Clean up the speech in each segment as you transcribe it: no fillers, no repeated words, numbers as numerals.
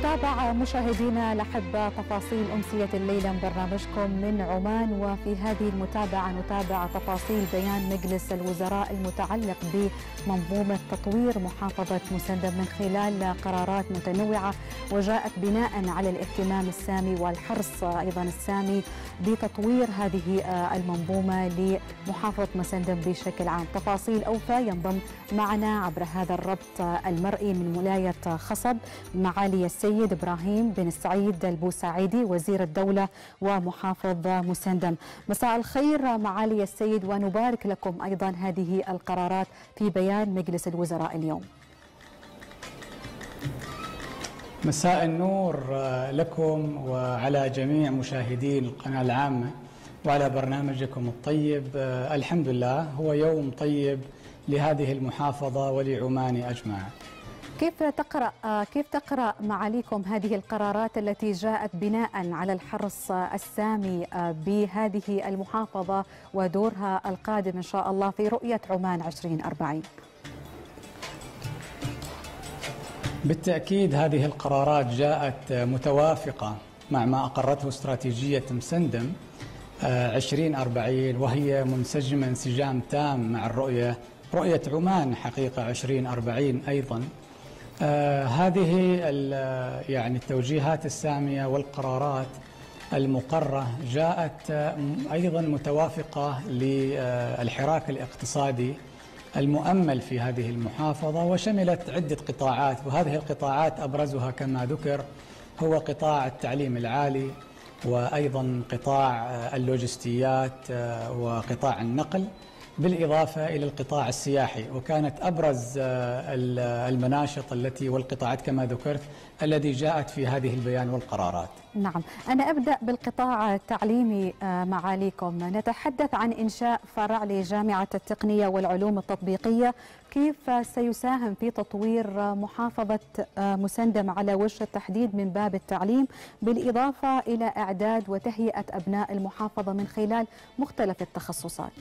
نتابع مشاهدينا الأحبة تفاصيل أمسية الليلة من برنامجكم من عمان، وفي هذه المتابعة نتابع تفاصيل بيان مجلس الوزراء المتعلق بمنظومة تطوير محافظة مسندم من خلال قرارات متنوعة، وجاءت بناء على الاهتمام السامي والحرص أيضا السامي بتطوير هذه المنظومة لمحافظة مسندم بشكل عام. تفاصيل أوفى ينضم معنا عبر هذا الربط المرئي من ولاية خصب معالي السيد إبراهيم بن السعيد البوسعيدي وزير الدولة ومحافظ مسندم. مساء الخير معالي السيد، ونبارك لكم أيضا هذه القرارات في بيان مجلس الوزراء اليوم. مساء النور لكم وعلى جميع مشاهدي القناة العامة وعلى برنامجكم الطيب. الحمد لله، هو يوم طيب لهذه المحافظة ولعمان أجمع. كيف تقرأ معاليكم هذه القرارات التي جاءت بناء على الحرص السامي بهذه المحافظة ودورها القادم إن شاء الله في رؤية عمان 2040؟ بالتأكيد هذه القرارات جاءت متوافقة مع ما أقرته استراتيجية مسندم 2040، وهي منسجمة انسجام تام مع رؤية عمان حقيقة 2040 أيضا. هذه يعني التوجيهات السامية والقرارات المقررة جاءت أيضا متوافقة للحراك الاقتصادي المؤمل في هذه المحافظة، وشملت عدة قطاعات، وهذه القطاعات أبرزها كما ذكر هو قطاع التعليم العالي، وأيضا قطاع اللوجستيات وقطاع النقل، بالإضافة إلى القطاع السياحي. وكانت أبرز المناشط والقطاعات كما ذكرت الذي جاءت في هذه البيان والقرارات. نعم، أنا أبدأ بالقطاع التعليمي معاليكم. نتحدث عن إنشاء فرع لجامعة التقنية والعلوم التطبيقية، كيف سيساهم في تطوير محافظة مسندم على وجه التحديد من باب التعليم، بالإضافة إلى إعداد وتهيئة أبناء المحافظة من خلال مختلف التخصصات؟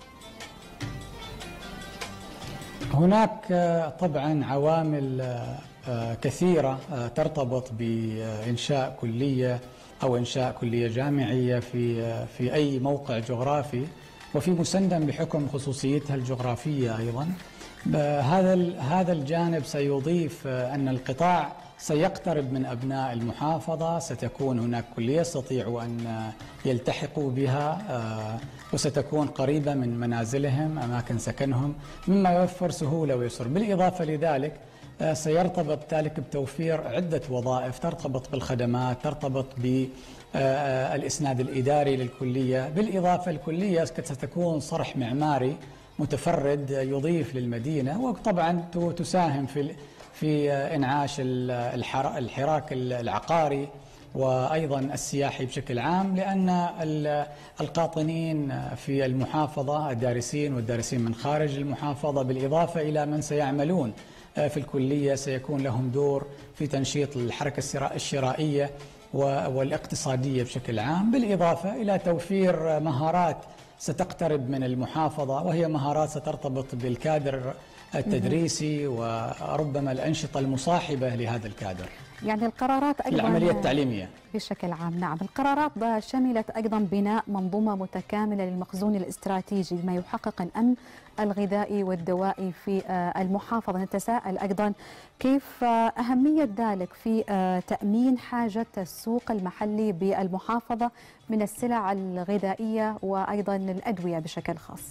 هناك طبعا عوامل كثيرة ترتبط بإنشاء كلية أو إنشاء كلية جامعية في أي موقع جغرافي، وفي مسندم بحكم خصوصيتها الجغرافية أيضا. هذا الجانب سيضيف أن القطاع سيقترب من أبناء المحافظة، ستكون هناك كلية يستطيعوا أن يلتحقوا بها، وستكون قريبة من منازلهم أماكن سكنهم، مما يوفر سهولة ويسر. بالإضافة لذلك سيرتبط ذلك بتوفير عدة وظائف ترتبط بالخدمات، ترتبط بالإسناد الإداري للكلية. بالإضافة الكلية ستكون صرح معماري متفرد يضيف للمدينة، وطبعا تساهم في إنعاش الحراك العقاري وأيضا السياحي بشكل عام، لأن القاطنين في المحافظة الدارسين والدارسين من خارج المحافظة، بالإضافة إلى من سيعملون في الكلية، سيكون لهم دور في تنشيط الحركة الشرائية والاقتصادية بشكل عام، بالإضافة إلى توفير مهارات ستقترب من المحافظة، وهي مهارات سترتبط بالكادر التدريسي وربما الأنشطة المصاحبة لهذا الكادر، يعني القرارات أيضا العملية التعليمية بشكل عام. نعم، القرارات شملت أيضا بناء منظومة متكاملة للمخزون الاستراتيجي بما يحقق الأمن الغذائي والدوائي في المحافظة. نتساءل أيضا كيف أهمية ذلك في تأمين حاجة السوق المحلي بالمحافظة من السلع الغذائية وأيضا الأدوية بشكل خاص؟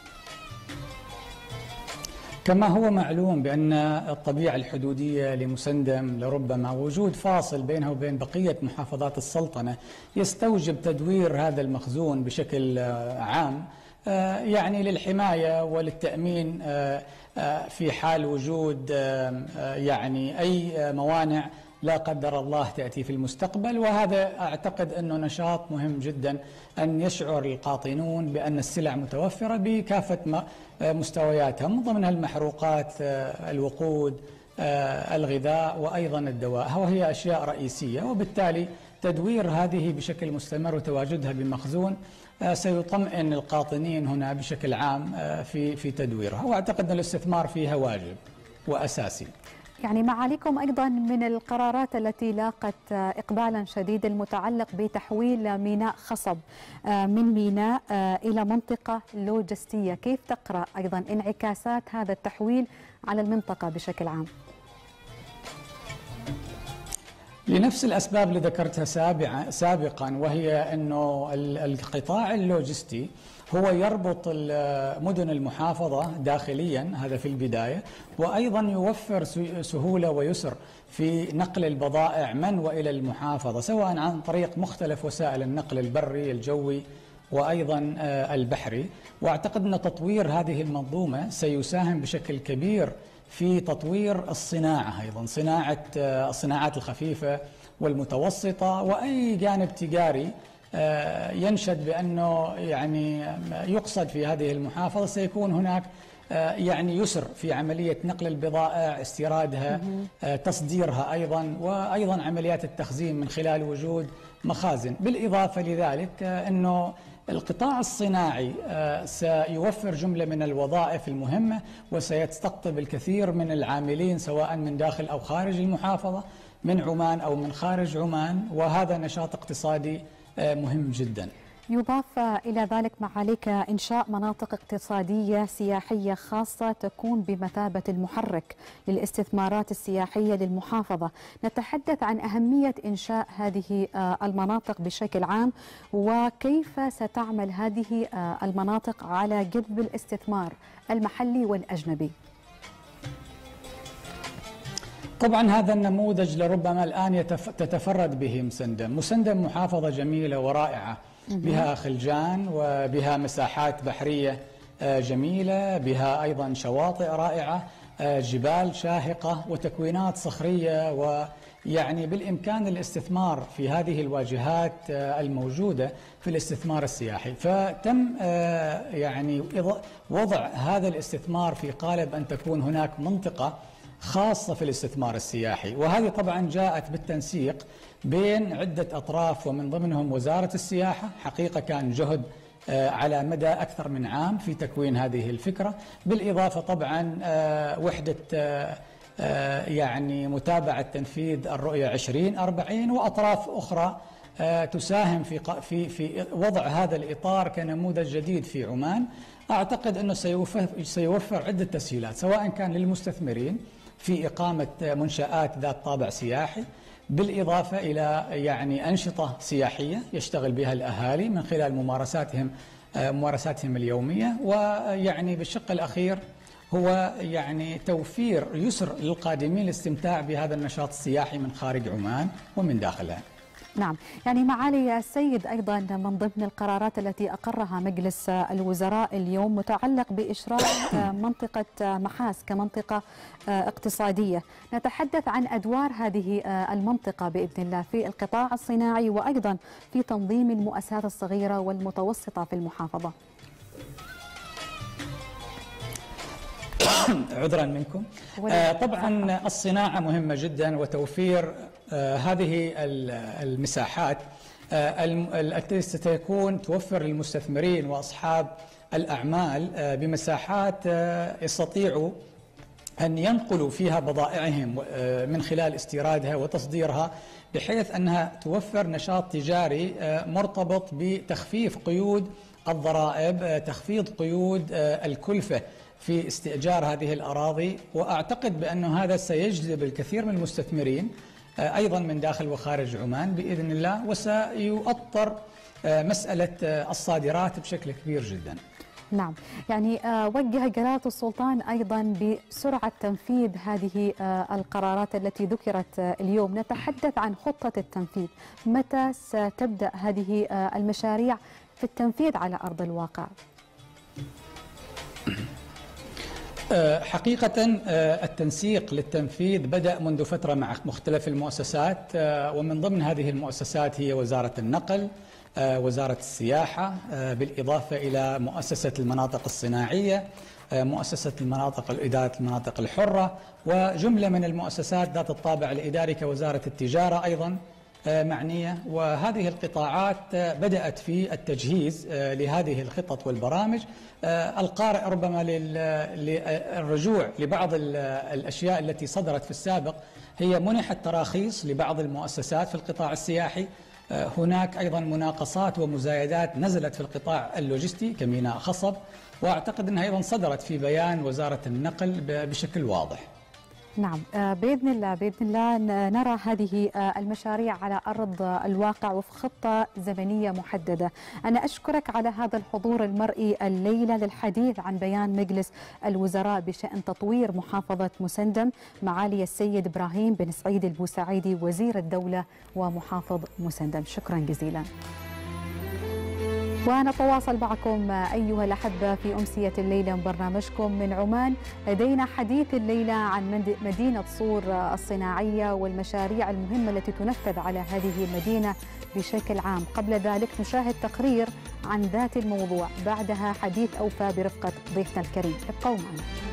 كما هو معلوم بأن الطبيعة الحدودية لمسندم لربما وجود فاصل بينها وبين بقية محافظات السلطنة يستوجب تدوير هذا المخزون بشكل عام، يعني للحماية وللتأمين في حال وجود يعني أي موانع لا قدر الله تأتي في المستقبل. وهذا أعتقد أنه نشاط مهم جدا أن يشعر القاطنون بأن السلع متوفرة بكافة مستوياتها، من ضمنها المحروقات، الوقود، الغذاء، وأيضا الدواء، وهي أشياء رئيسية. وبالتالي تدوير هذه بشكل مستمر وتواجدها بمخزون سيطمئن القاطنين هنا بشكل عام في تدويرها، وأعتقد أن الاستثمار فيها واجب وأساسي. يعني معاليكم أيضا من القرارات التي لاقت إقبالا شديدا المتعلق بتحويل ميناء خصب من ميناء إلى منطقة لوجستية، كيف تقرأ أيضا انعكاسات هذا التحويل على المنطقة بشكل عام؟ لنفس الأسباب اللي ذكرتها سابقا، وهي أنه القطاع اللوجستي هو يربط مدن المحافظة داخليا، هذا في البداية، وأيضا يوفر سهولة ويسر في نقل البضائع من وإلى المحافظة، سواء عن طريق مختلف وسائل النقل البري الجوي وأيضا البحري. وأعتقد أن تطوير هذه المنظومة سيساهم بشكل كبير في تطوير الصناعة، أيضا صناعة الصناعات الخفيفة والمتوسطة، وأي جانب تجاري ينشد بأنه يعني يقصد في هذه المحافظة سيكون هناك يعني يسر في عملية نقل البضائع، استيرادها، تصديرها أيضا، وأيضا عمليات التخزين من خلال وجود مخازن. بالإضافة لذلك أنه القطاع الصناعي سيوفر جملة من الوظائف المهمة، وسيستقطب الكثير من العاملين سواء من داخل أو خارج المحافظة، من عمان أو من خارج عمان، وهذا نشاط اقتصادي مهم جدا. يضاف إلى ذلك معاليك إنشاء مناطق اقتصادية سياحية خاصة تكون بمثابة المحرك للاستثمارات السياحية للمحافظة. نتحدث عن أهمية إنشاء هذه المناطق بشكل عام، وكيف ستعمل هذه المناطق على جذب الاستثمار المحلي والأجنبي. طبعا هذا النموذج لربما الآن تتفرد به مسندم. مسندم محافظة جميلة ورائعة، بها خلجان وبها مساحات بحرية جميلة، بها أيضا شواطئ رائعة، جبال شاهقة وتكوينات صخرية، ويعني بالإمكان الاستثمار في هذه الواجهات الموجودة في الاستثمار السياحي. فتم يعني وضع هذا الاستثمار في قالب أن تكون هناك منطقة خاصة في الاستثمار السياحي، وهذه طبعا جاءت بالتنسيق بين عدة أطراف ومن ضمنهم وزارة السياحة. حقيقة كان جهد على مدى أكثر من عام في تكوين هذه الفكرة، بالإضافة طبعا وحدة يعني متابعة تنفيذ الرؤية 2040 وأطراف أخرى تساهم في وضع هذا الإطار كنموذج جديد في عمان. أعتقد أنه سيوفر عدة تسهيلات، سواء كان للمستثمرين في إقامة منشآت ذات طابع سياحي، بالإضافة إلى يعني أنشطة سياحية يشتغل بها الأهالي من خلال ممارساتهم اليومية، ويعني بالشق الأخير هو يعني توفير يسر للقادمين الاستمتاع بهذا النشاط السياحي من خارج عمان ومن داخلها. نعم، يعني معالي السيد أيضا من ضمن القرارات التي أقرها مجلس الوزراء اليوم متعلق بإشراف منطقة محاس كمنطقة اقتصادية. نتحدث عن أدوار هذه المنطقة بإذن الله في القطاع الصناعي وأيضا في تنظيم المؤسسات الصغيرة والمتوسطة في المحافظة. عذرا منكم. طبعا الصناعة مهمة جدا، وتوفير هذه المساحات التي ستكون توفر للمستثمرين وأصحاب الأعمال بمساحات يستطيعوا أن ينقلوا فيها بضائعهم من خلال استيرادها وتصديرها، بحيث أنها توفر نشاط تجاري مرتبط بتخفيف قيود الضرائب، تخفيض قيود الكلفة في استئجار هذه الأراضي. وأعتقد بأن هذا سيجذب الكثير من المستثمرين أيضا من داخل وخارج عمان بإذن الله، وسيؤطر مسألة الصادرات بشكل كبير جدا. نعم، يعني وجه جلالة السلطان أيضا بسرعة تنفيذ هذه القرارات التي ذكرت اليوم. نتحدث عن خطة التنفيذ، متى ستبدأ هذه المشاريع في التنفيذ على أرض الواقع؟ حقيقة التنسيق للتنفيذ بدأ منذ فترة مع مختلف المؤسسات، ومن ضمن هذه المؤسسات هي وزارة النقل، وزارة السياحة، بالإضافة إلى مؤسسة المناطق الصناعية، مؤسسة إدارة المناطق الحرة، وجملة من المؤسسات ذات الطابع الإداري كوزارة التجارة أيضا معنية، وهذه القطاعات بدأت في التجهيز لهذه الخطط والبرامج. القارئ ربما للرجوع لبعض الأشياء التي صدرت في السابق، هي منحت تراخيص لبعض المؤسسات في القطاع السياحي. هناك أيضا مناقصات ومزايدات نزلت في القطاع اللوجستي كميناء خصب، وأعتقد أنها أيضا صدرت في بيان وزارة النقل بشكل واضح. نعم، بإذن الله نرى هذه المشاريع على أرض الواقع وفق خطة زمنية محددة. أنا أشكرك على هذا الحضور المرئي الليلة للحديث عن بيان مجلس الوزراء بشأن تطوير محافظة مسندم، معالي السيد إبراهيم بن سعيد البوسعيدي وزير الدولة ومحافظ مسندم. شكرا جزيلا. ونتواصل معكم أيها الأحبة في أمسية الليلة برنامجكم من عمان. لدينا حديث الليلة عن مدينة صور الصناعية والمشاريع المهمة التي تنفذ على هذه المدينة بشكل عام. قبل ذلك نشاهد تقرير عن ذات الموضوع، بعدها حديث أوفى برفقة ضيفنا الكريم. ابقوا معنا.